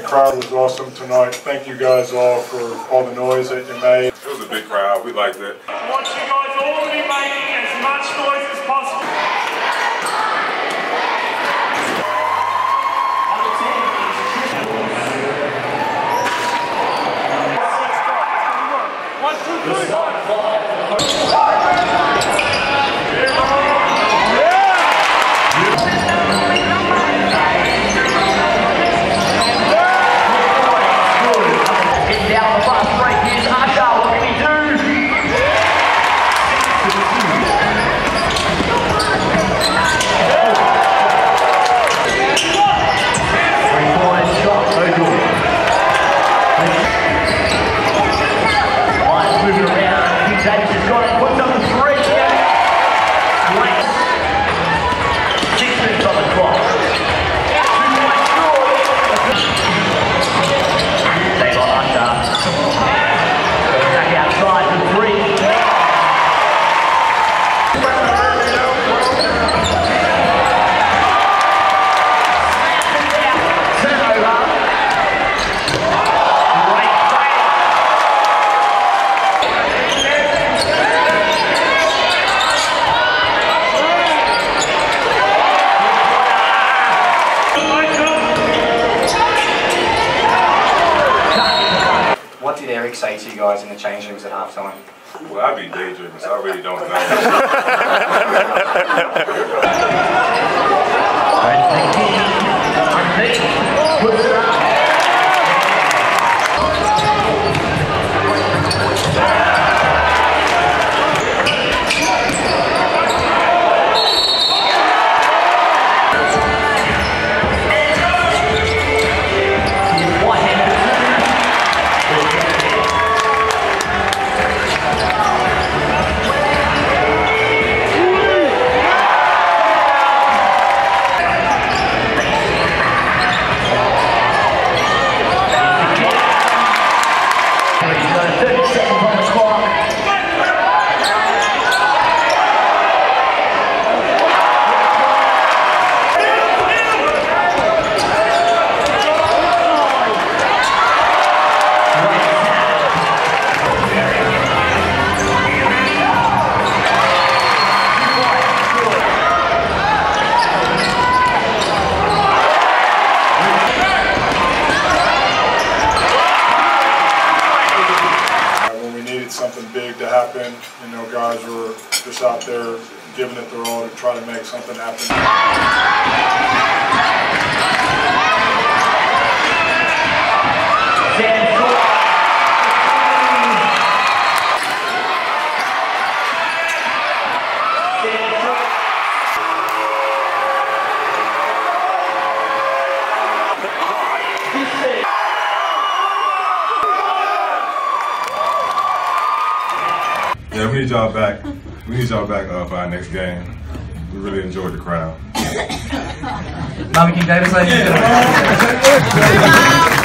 crowd was awesome tonight. Thank you guys all for all the noise that you made. It was a big crowd. We liked it. I want you guys all to be making as much noise as possible. What did Eric say to you guys in the change rooms at halftime? Well, I'd be daydreaming, so I really don't know. Something big to happen, you know, guys were just out there giving it their all to try to make something happen. Yeah, we need y'all back. We need y'all back for our next game. We really enjoyed the crowd. Mama King Davis, ladies and gentlemen.